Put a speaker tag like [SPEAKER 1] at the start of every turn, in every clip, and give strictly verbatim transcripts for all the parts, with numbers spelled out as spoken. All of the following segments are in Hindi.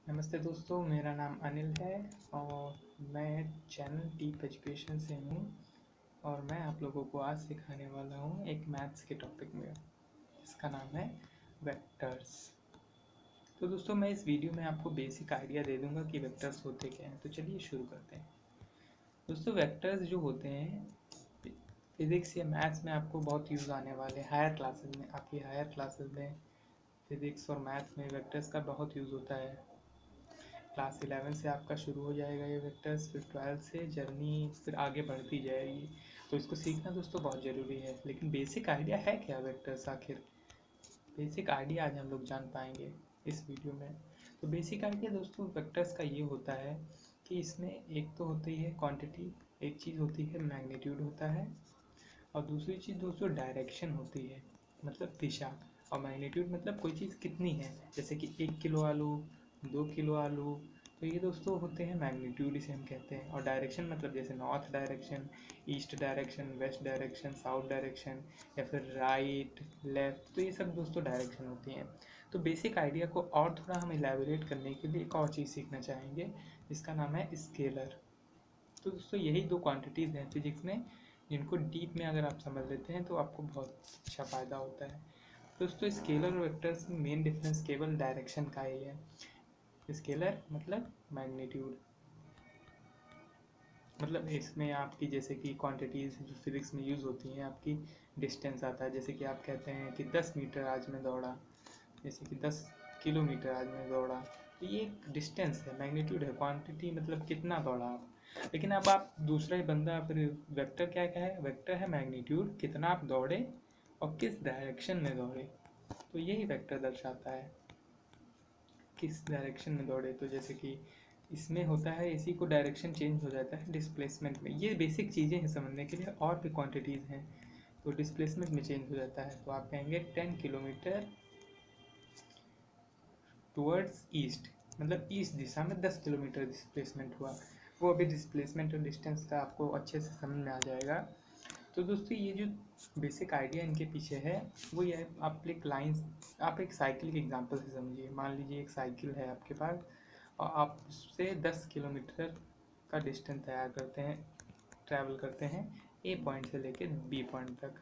[SPEAKER 1] नमस्ते दोस्तों, मेरा नाम अनिल है और मैं चैनल डीप एजुकेशन से हूँ और मैं आप लोगों को आज सिखाने वाला हूँ एक मैथ्स के टॉपिक में जिसका नाम है वेक्टर्स। तो दोस्तों मैं इस वीडियो में आपको बेसिक आइडिया दे दूँगा कि वेक्टर्स होते क्या हैं। तो चलिए शुरू करते हैं। दोस्तों वेक्टर्स जो होते हैं फिज़िक्स या मैथ्स में आपको बहुत यूज़ आने वाले हैं। हायर क्लासेस में आपकी हायर क्लासेस में फिज़िक्स और मैथ्स में वेक्टर्स का बहुत यूज़ होता है। क्लास इलेवन से आपका शुरू हो जाएगा ये वेक्टर्स, फिर ट्वेल्थ से जर्नी फिर आगे बढ़ती जाएगी। तो इसको सीखना दोस्तों बहुत ज़रूरी है। लेकिन बेसिक आइडिया है क्या वेक्टर्स आखिर? बेसिक आइडिया आज हम लोग जान पाएंगे इस वीडियो में। तो बेसिक आइडिया दोस्तों वेक्टर्स का ये होता है कि इसमें एक तो होती है क्वांटिटी, एक चीज़ होती है मैग्नीट्यूड होता है, और दूसरी चीज़ दोस्तों डायरेक्शन होती है, मतलब दिशा। और मैग्नीट्यूड मतलब कोई चीज़ कितनी है, जैसे कि एक किलो आलू, दो किलो आलू। तो ये दोस्तों होते हैं मैग्नीट्यूड, इसे हम कहते हैं। और डायरेक्शन मतलब जैसे north direction, east direction, west direction, south direction, या फिर राइट लेफ्ट। तो ये सब दोस्तों डायरेक्शन होती हैं। तो बेसिक आइडिया को और थोड़ा हम इलेबोरेट करने के लिए एक और चीज़ सीखना चाहेंगे जिसका नाम है स्केलर। तो दोस्तों यही दो क्वांटिटीज़ हैं फिजिक्स में जिनको डीप में अगर आप समझ लेते हैं तो आपको बहुत अच्छा फ़ायदा होता है। दोस्तों स्केलर और वेक्टर्स में मेन डिफरेंस केवल डायरेक्शन का ही है। स्केलर मतलब मैग्नीट्यूड, मतलब इसमें आपकी जैसे कि क्वांटिटीज़ जो फिजिक्स में यूज़ होती हैं, आपकी डिस्टेंस आता है। जैसे कि आप कहते हैं कि दस मीटर आज मैं दौड़ा, जैसे कि दस किलोमीटर आज मैं दौड़ा। तो ये एक डिस्टेंस है, मैग्नीट्यूड है। क्वांटिटी मतलब कितना दौड़ा आप। लेकिन अब आप दूसरा ही बंदा फिर वेक्टर क्या क्या है, वेक्टर है मैग्नीट्यूड, कितना आप दौड़े और किस डायरेक्शन में दौड़े। तो यही वेक्टर दर्शाता है किस डायरेक्शन में दौड़े। तो जैसे कि इसमें होता है, इसी को डायरेक्शन चेंज हो जाता है डिस्प्लेसमेंट में। ये बेसिक चीज़ें हैं समझने के लिए, और भी क्वांटिटीज़ हैं। तो डिस्प्लेसमेंट में चेंज हो जाता है, तो आप कहेंगे टेन किलोमीटर टुवर्ड्स ईस्ट, मतलब ईस्ट दिशा में दस किलोमीटर डिस्प्लेसमेंट हुआ। वो अभी डिस्प्लेसमेंट और डिस्टेंस का आपको अच्छे से समझ में आ जाएगा। तो दोस्तों ये जो बेसिक आइडिया इनके पीछे है वो ये है, आप एक लाइन, आप एक साइकिल के एग्जांपल से समझिए। मान लीजिए एक साइकिल है आपके पास और आप उससे दस किलोमीटर का डिस्टेंस तैयार करते हैं, ट्रैवल करते हैं ए पॉइंट से लेकर बी पॉइंट तक।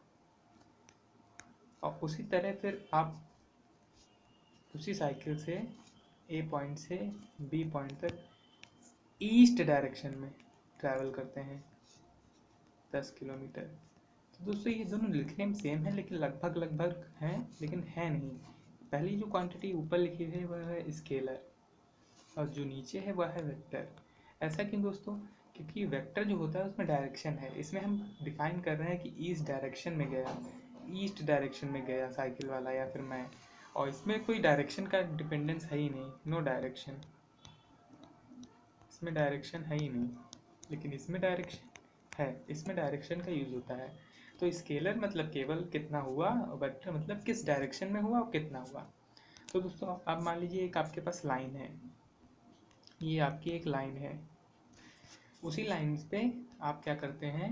[SPEAKER 1] और उसी तरह फिर आप उसी साइकिल से ए पॉइंट से बी पॉइंट तक ईस्ट डायरेक्शन में ट्रैवल करते हैं दस किलोमीटर। तो दोस्तों ये दोनों लिखने में सेम है, लेकिन लगभग लगभग हैं, लेकिन है नहीं। पहली जो क्वांटिटी ऊपर लिखी है वह है स्केलर और जो नीचे है वह है वेक्टर। ऐसा क्यों दोस्तों? क्योंकि वेक्टर जो होता है उसमें डायरेक्शन है। इसमें हम डिफाइन कर रहे हैं कि ईस्ट डायरेक्शन में गया, ईस्ट डायरेक्शन में गया साइकिल वाला या फिर मैं। और इसमें कोई डायरेक्शन का डिपेंडेंस है ही नहीं, नो डायरेक्शन। इसमें डायरेक्शन है ही नहीं, लेकिन इसमें डायरेक्शन है, इसमें डायरेक्शन का यूज़ होता है। तो स्केलर मतलब केवल कितना हुआ, और वेक्टर मतलब किस डायरेक्शन में हुआ और कितना हुआ। तो दोस्तों अब मान लीजिए एक आपके पास लाइन है, ये आपकी एक लाइन है। उसी लाइन पे आप क्या करते हैं,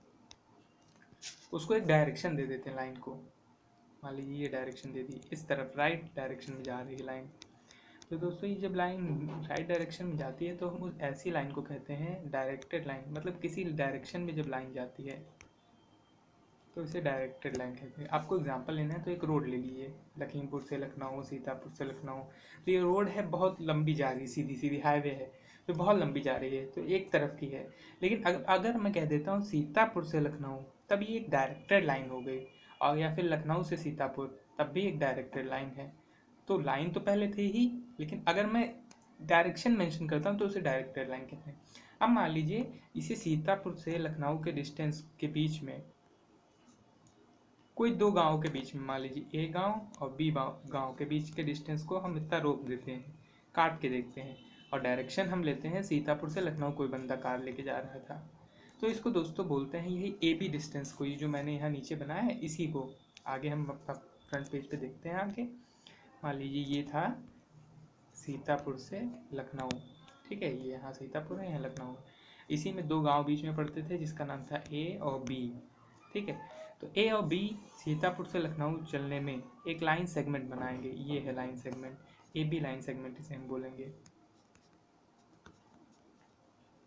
[SPEAKER 1] उसको एक डायरेक्शन दे देते हैं लाइन को। मान लीजिए ये डायरेक्शन दे दी, इस तरफ राइट डायरेक्शन में जा रही है लाइन। तो दोस्तों ये जब लाइन राइट डायरेक्शन में जाती है तो हम उस ऐसी लाइन को कहते हैं डायरेक्टेड लाइन। मतलब किसी डायरेक्शन में जब लाइन जाती है तो इसे डायरेक्टेड लाइन कहते हैं। आपको एग्जांपल लेना है तो एक रोड ले लीजिए, लखीमपुर से लखनऊ, सीतापुर से लखनऊ। तो ये रोड है, बहुत लंबी जा रही है, सीधी सीधी हाईवे है, तो बहुत लंबी जा रही है, तो एक तरफ की है। लेकिन अगर अगर मैं कह देता हूँ सीतापुर से लखनऊ, तब ये एक डायरेक्टेड लाइन हो गई। और या फिर लखनऊ से सीतापुर, तब भी एक डायरेक्टेड लाइन है। तो लाइन तो पहले थी ही, लेकिन अगर मैं डायरेक्शन मेंशन करता हूँ तो उसे डायरेक्टेड लाइन कहते हैं। अब मान लीजिए इसे सीतापुर से लखनऊ के डिस्टेंस के बीच में कोई दो गाँव के बीच में, मान लीजिए ए गाँव और बी गाँव के बीच के डिस्टेंस को हम इतना रोक देते हैं, काट के देखते हैं। और डायरेक्शन हम लेते हैं सीतापुर से लखनऊ, कोई बंदा कार लेके जा रहा था। तो इसको दोस्तों बोलते हैं यही ए बी डिस्टेंस को, ये जो मैंने यहाँ नीचे बनाया है इसी को। आगे हम फ्रंट पेज पे देखते हैं आगे। मान लीजिए ये था सीतापुर से लखनऊ, ठीक है, ये यहाँ सीतापुर है, यहाँ लखनऊ है। इसी में दो गांव बीच में पड़ते थे जिसका नाम था ए और बी, ठीक है। तो ए और बी सीतापुर से लखनऊ चलने में एक लाइन सेगमेंट बनाएंगे, ये है line segment, A B line segment इसे हम बोलेंगे।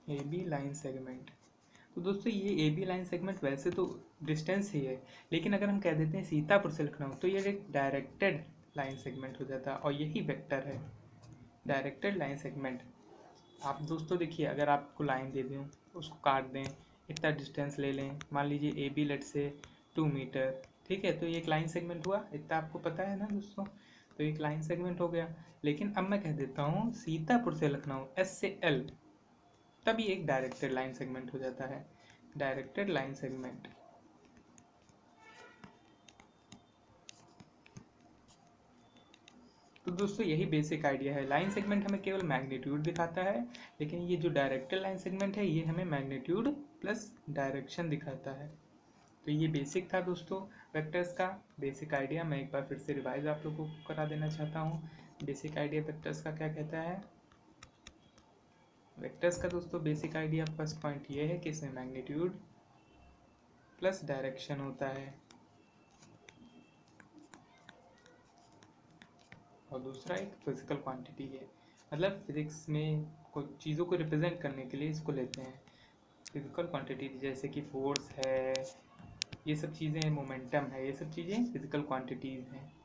[SPEAKER 1] A B line segment. तो दोस्तों ये ए बी लाइन सेगमेंट वैसे तो डिस्टेंस ही है, लेकिन अगर हम कह देते हैं सीतापुर से लखनऊ तो ये एक डायरेक्टेड लाइन सेगमेंट हो जाता है, और यही वेक्टर है, डायरेक्टेड लाइन सेगमेंट। आप दोस्तों देखिए, अगर आपको लाइन दे दें, उसको काट दें, इतना डिस्टेंस ले लें, मान लीजिए A B let say two metre, ठीक है, तो ये एक लाइन सेगमेंट हुआ, इतना आपको पता है ना दोस्तों, तो एक लाइन सेगमेंट हो गया। लेकिन अब मैं कह देता हूँ सीतापुर से लखनऊ एस से एल, तभी एक डायरेक्टेड लाइन सेगमेंट हो जाता है, डायरेक्टेड लाइन सेगमेंट। तो दोस्तों यही बेसिक आइडिया है, लाइन सेगमेंट हमें केवल मैग्नीट्यूड दिखाता है, लेकिन ये जो डायरेक्टेड लाइन सेगमेंट है ये हमें मैग्नीट्यूड प्लस डायरेक्शन दिखाता है। तो ये बेसिक था दोस्तों वेक्टर्स का बेसिक आइडिया। मैं एक बार फिर से रिवाइज आप लोगों को करा देना चाहता हूँ। बेसिक आइडिया वेक्टर्स का क्या कहता है? वेक्टर्स का दोस्तों बेसिक आइडिया फर्स्ट पॉइंट ये है कि इसमें मैग्नीट्यूड प्लस डायरेक्शन होता है, और दूसरा एक फिजिकल क्वांटिटी है, मतलब फिजिक्स में कुछ चीज़ों को रिप्रेजेंट करने के लिए इसको लेते हैं फिजिकल क्वांटिटी, जैसे कि फोर्स है, ये सब चीज़ें, मोमेंटम है, ये सब चीज़ें फिजिकल क्वांटिटीज़ हैं।